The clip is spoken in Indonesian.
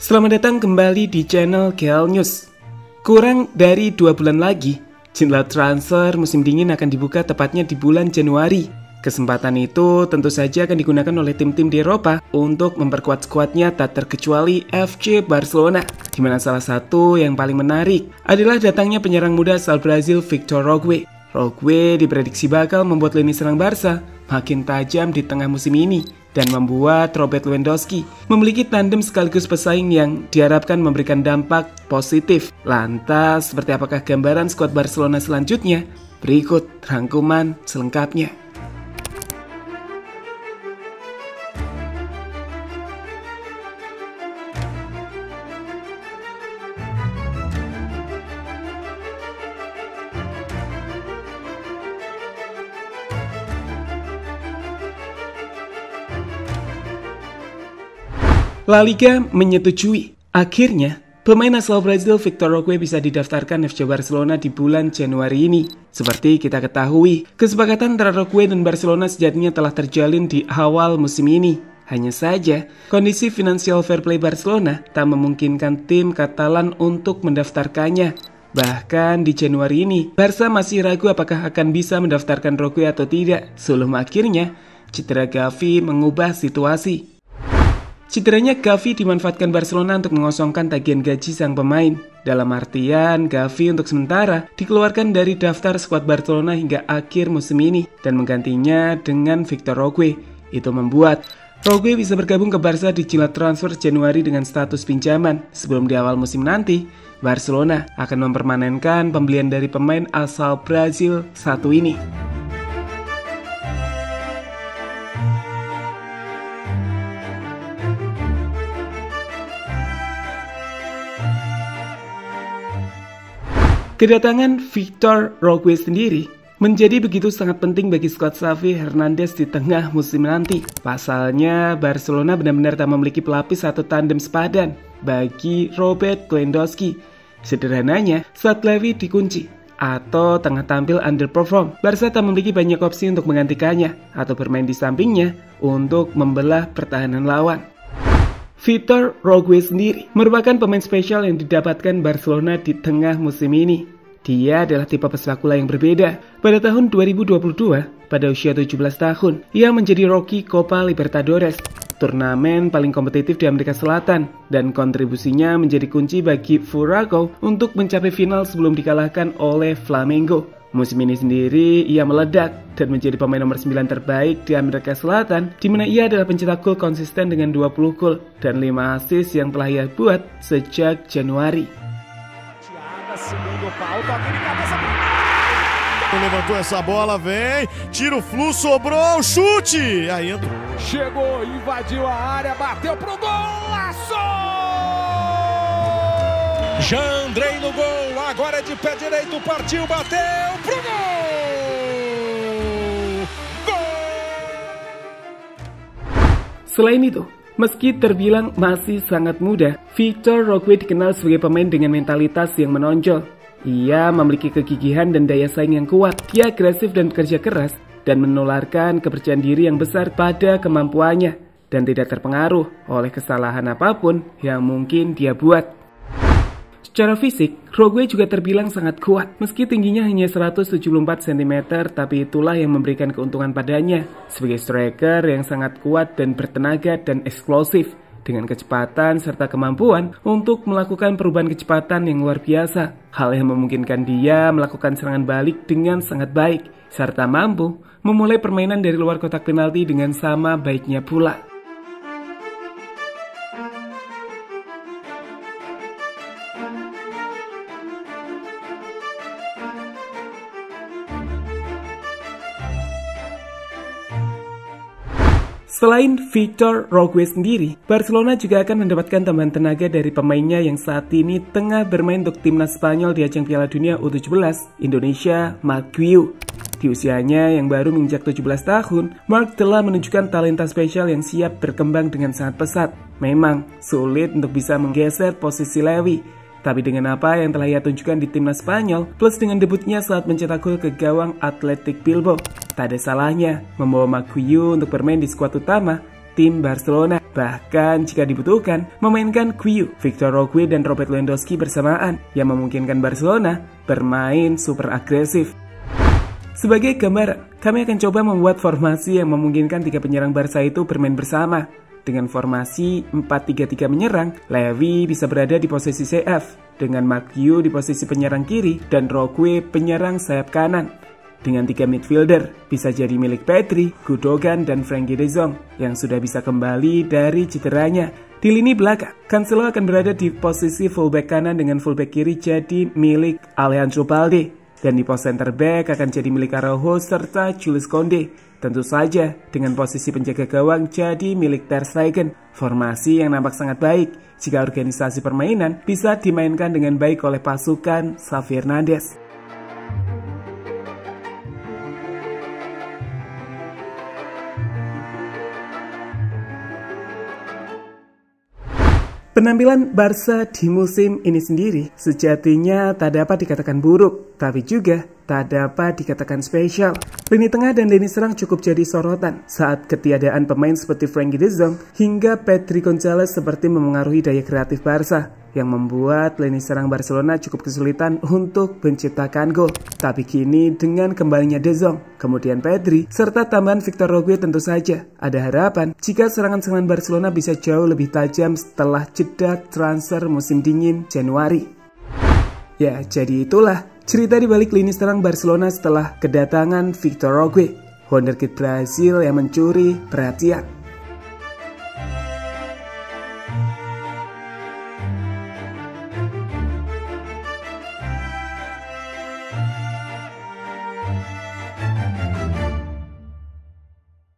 Selamat datang kembali di channel GL News. Kurang dari 2 bulan lagi, jendela transfer musim dingin akan dibuka tepatnya di bulan Januari. Kesempatan itu tentu saja akan digunakan oleh tim-tim di Eropa untuk memperkuat skuadnya, tak terkecuali FC Barcelona. Di mana salah satu yang paling menarik adalah datangnya penyerang muda asal Brazil Victor Roque. Roque diprediksi bakal membuat lini serang Barca makin tajam di tengah musim ini dan membuat Robert Lewandowski memiliki tandem sekaligus pesaing yang diharapkan memberikan dampak positif. Lantas, seperti apakah gambaran skuad Barcelona selanjutnya? Berikut rangkuman selengkapnya. La Liga menyetujui. Akhirnya, pemain asal Brazil Victor Roque bisa didaftarkan FC Barcelona di bulan Januari ini. Seperti kita ketahui, kesepakatan antara Roque dan Barcelona sejatinya telah terjalin di awal musim ini. Hanya saja, kondisi financial fair play Barcelona tak memungkinkan tim Katalan untuk mendaftarkannya. Bahkan di Januari ini, Barca masih ragu apakah akan bisa mendaftarkan Roque atau tidak. Sebelum akhirnya, cedera Gavi mengubah situasi. Cederanya Gavi dimanfaatkan Barcelona untuk mengosongkan tagihan gaji sang pemain. Dalam artian, Gavi untuk sementara dikeluarkan dari daftar skuad Barcelona hingga akhir musim ini dan menggantinya dengan Victor Roque. Itu membuat Roque bisa bergabung ke Barca di jendela transfer Januari dengan status pinjaman. Sebelum di awal musim nanti, Barcelona akan mempermanenkan pembelian dari pemain asal Brazil satu ini. Kedatangan Victor Roque sendiri menjadi begitu sangat penting bagi skuad Xavi Hernandez di tengah musim nanti. Pasalnya, Barcelona benar-benar tak memiliki pelapis atau tandem sepadan bagi Robert Lewandowski. Sederhananya, saat Lewis dikunci atau tengah tampil underperform, Barca tak memiliki banyak opsi untuk menggantikannya atau bermain di sampingnya untuk membelah pertahanan lawan. Victor Roque sendiri merupakan pemain spesial yang didapatkan Barcelona di tengah musim ini. Dia adalah tipe pesepak bola yang berbeda. Pada tahun 2022, pada usia 17 tahun, ia menjadi rookie Copa Libertadores, turnamen paling kompetitif di Amerika Selatan, dan kontribusinya menjadi kunci bagi Furacão untuk mencapai final sebelum dikalahkan oleh Flamengo. Musim ini sendiri, ia meledak dan menjadi pemain nomor 9 terbaik di Amerika Selatan, di mana ia adalah pencetak gol konsisten dengan 20 gol dan 5 assist yang telah ia buat sejak Januari. Levantou essa bola, vem, tira o flu, sobrou, chute! Aí entrou. Chegou, invadiu a área, bateu pro golaço! Jandrei no gol, agora é de pé direito, partiu, bateu pro gol! Gol! Selain itu, meski terbilang masih sangat muda, Victor Roque dikenal sebagai pemain dengan mentalitas yang menonjol. Ia memiliki kegigihan dan daya saing yang kuat. Dia agresif dan bekerja keras dan menularkan kepercayaan diri yang besar pada kemampuannya dan tidak terpengaruh oleh kesalahan apapun yang mungkin dia buat. Secara fisik, Roque juga terbilang sangat kuat. Meski tingginya hanya 174 cm, tapi itulah yang memberikan keuntungan padanya sebagai striker yang sangat kuat dan bertenaga dan eksplosif, dengan kecepatan serta kemampuan untuk melakukan perubahan kecepatan yang luar biasa. Hal yang memungkinkan dia melakukan serangan balik dengan sangat baik, serta mampu memulai permainan dari luar kotak penalti dengan sama baiknya pula. Selain Victor Roque sendiri, Barcelona juga akan mendapatkan tambahan tenaga dari pemainnya yang saat ini tengah bermain untuk timnas Spanyol di ajang Piala Dunia U17 Indonesia, Marc Guiu. Di usianya yang baru menginjak 17 tahun, Marc telah menunjukkan talenta spesial yang siap berkembang dengan sangat pesat. Memang sulit untuk bisa menggeser posisi Lewis, tapi dengan apa yang telah ia tunjukkan di timnas Spanyol, plus dengan debutnya saat mencetak gol ke gawang Athletic Bilbao, tak ada salahnya membawa Marc Guiu untuk bermain di skuad utama tim Barcelona. Bahkan jika dibutuhkan, memainkan Quiu, Victor Roque dan Robert Lewandowski bersamaan yang memungkinkan Barcelona bermain super agresif. Sebagai gambaran, kami akan coba membuat formasi yang memungkinkan 3 penyerang Barca itu bermain bersama. Dengan formasi 4-3-3 menyerang, Levi bisa berada di posisi CF, dengan Marquinhos di posisi penyerang kiri dan Roque penyerang sayap kanan. Dengan 3 midfielder, bisa jadi milik Pedri, Gundogan, dan Frenkie de Jong yang sudah bisa kembali dari cederanya. Di lini belakang, Cancelo akan berada di posisi fullback kanan dengan fullback kiri jadi milik Alejandro Balde. Dan di pos center back akan jadi milik Araujo serta Jules Koundé. Tentu saja dengan posisi penjaga gawang jadi milik Ter Stegen. Formasi yang nampak sangat baik jika organisasi permainan bisa dimainkan dengan baik oleh pasukan Xavi Hernandez. Penampilan Barca di musim ini sendiri sejatinya tak dapat dikatakan buruk, tapi juga tak dapat dikatakan spesial. Lini tengah dan lini serang cukup jadi sorotan saat ketiadaan pemain seperti Frenkie de Jong hingga Pedri Gonzalez seperti memengaruhi daya kreatif Barca, yang membuat lini serang Barcelona cukup kesulitan untuk menciptakan gol. Tapi kini dengan kembalinya De Jong, kemudian Pedri, serta tambahan Victor Roque tentu saja ada harapan jika serangan-serangan Barcelona bisa jauh lebih tajam setelah jeda transfer musim dingin Januari. Ya, jadi itulah cerita di balik lini serang Barcelona setelah kedatangan Victor Roque, wonderkid Brazil yang mencuri perhatian.